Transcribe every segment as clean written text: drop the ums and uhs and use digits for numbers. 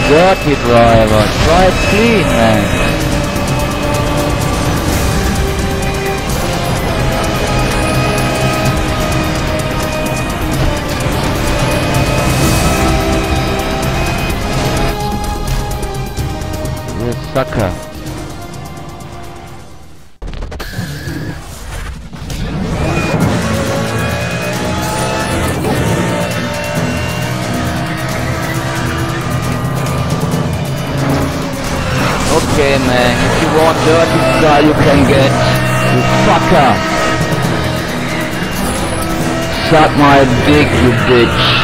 dirty driver. Try it clean, man. You sucker. Okay, man, if you want dirty style you can get. You fucker. Suck my dick, you bitch.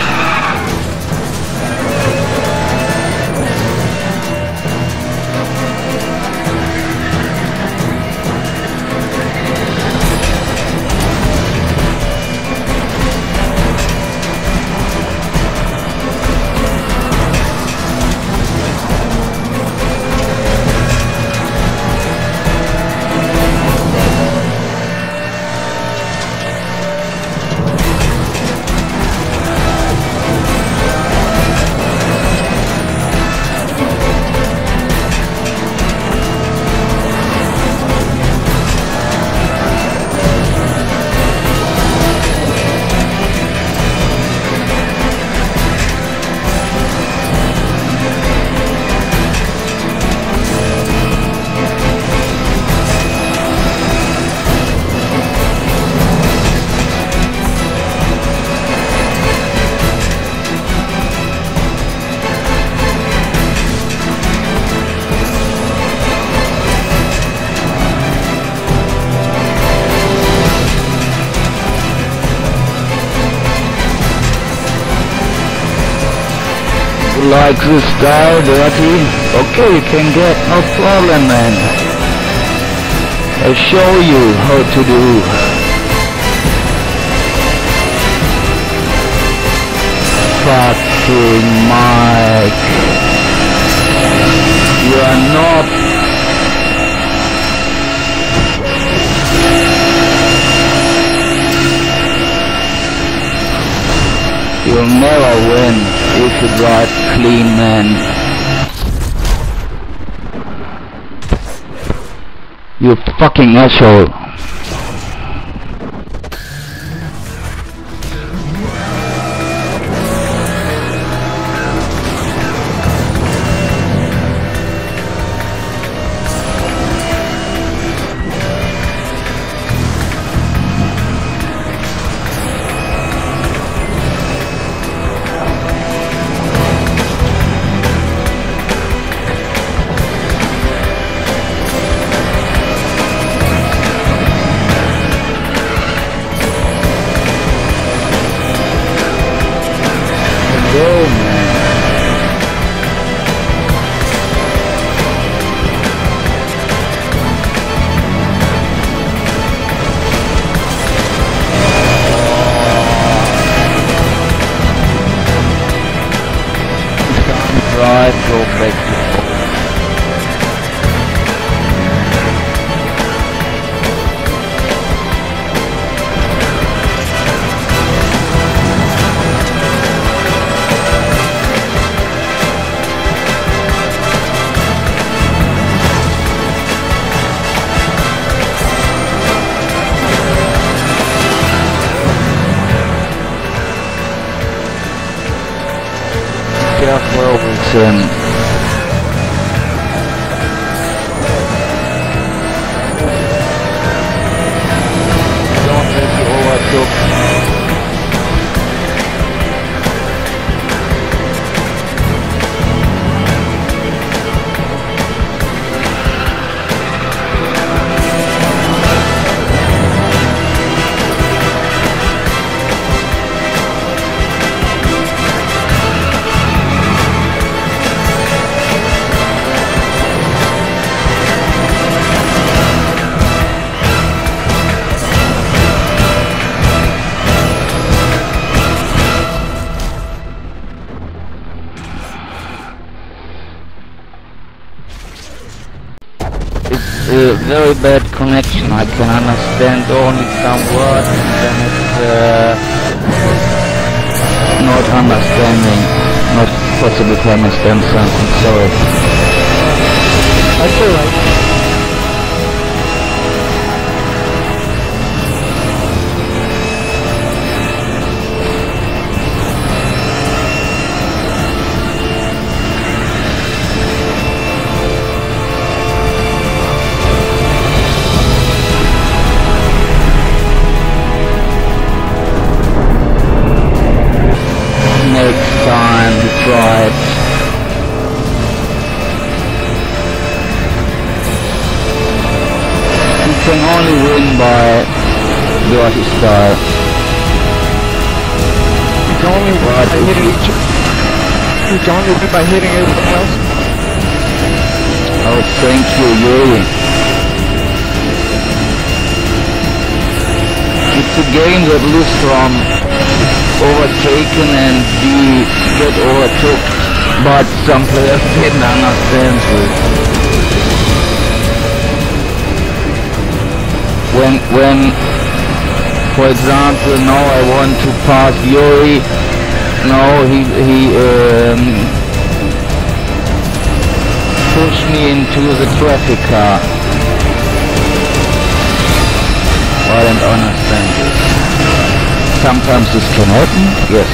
Like this style, dirty? Okay, you can get, no problem, man. I'll show you how to do. Fucking Mike. You are not. You'll never win. You should drive clean, man. You fucking asshole. Go back to home. Careful with don't let you overtook. Very bad connection. I can understand only some words and then it's not understanding, not possibly can understand something, sorry. That's alright. Next time we try it. You can only win by dirty style. You can only win by hitting each. You can only win by hitting everyone else. Oh, thank you, Yuri. It's a game that lives from overtaken and get overtook, but some players didn't understand this. When, for example, now I want to pass Yuri, now he pushed me into the traffic car. I don't understand this. Sometimes this can happen, yes.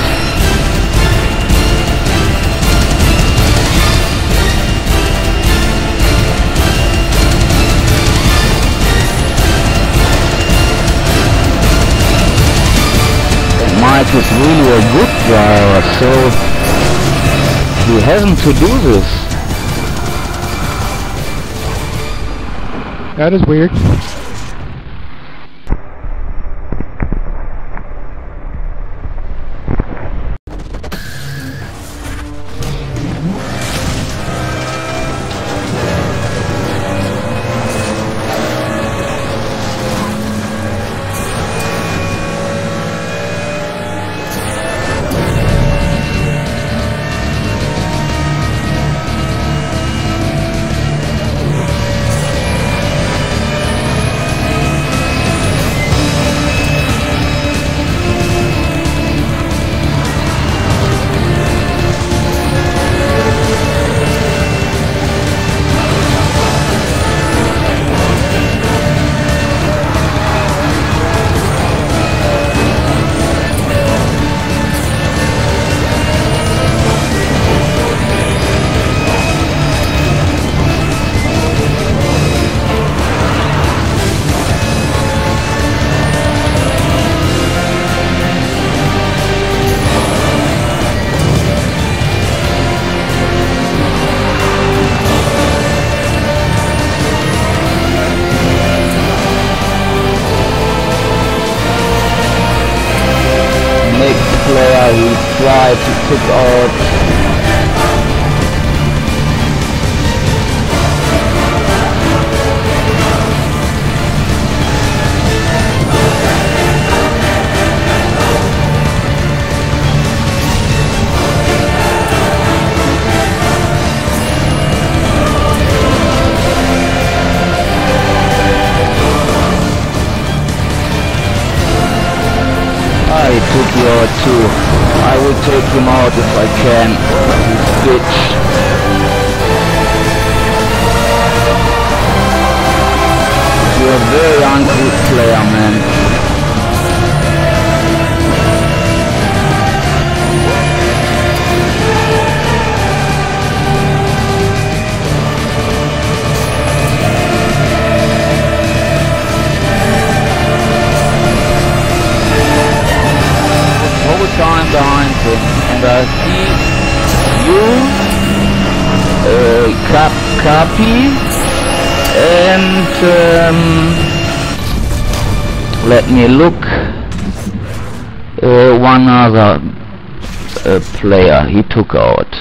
And Mike is really a good driver, so he hasn't to do this. That is weird. Player he tried to pick out. He took you out too. I will take him out if I can. Bitch. You're a very uncool player, man. Time behind him, and I see you, Capi, and let me look, one other player he took out.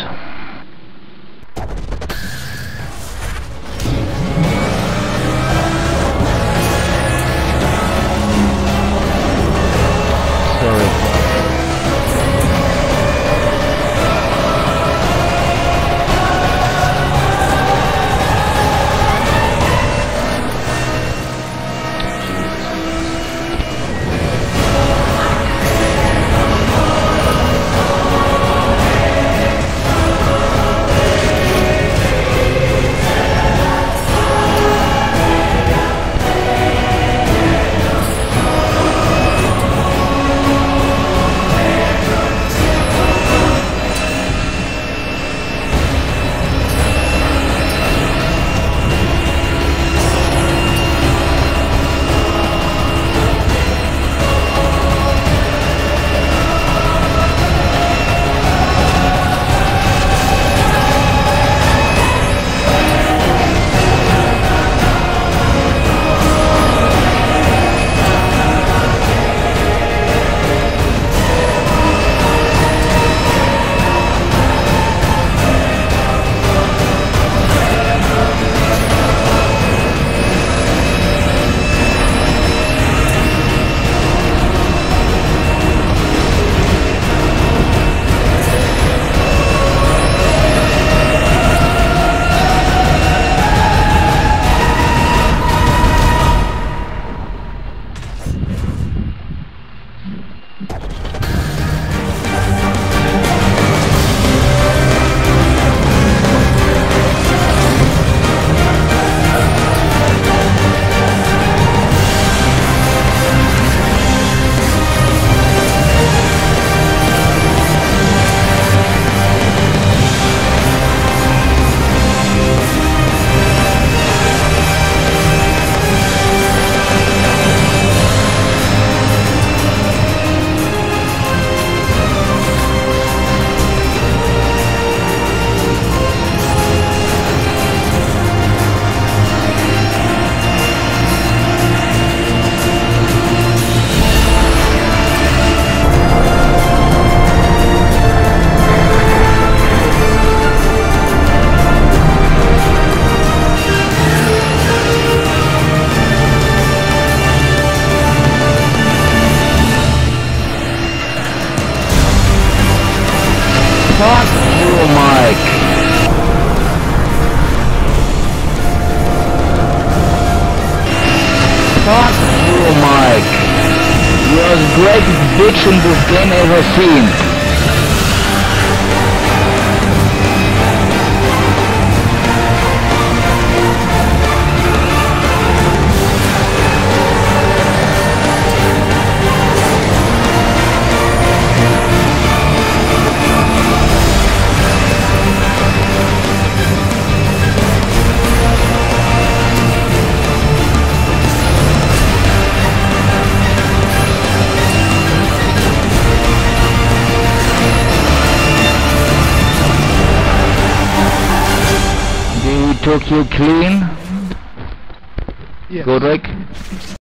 Fuck you, Mike. Fuck you, Mike. You're the greatest bitch in this game ever seen. Took you clean? Yes. Good, Rick?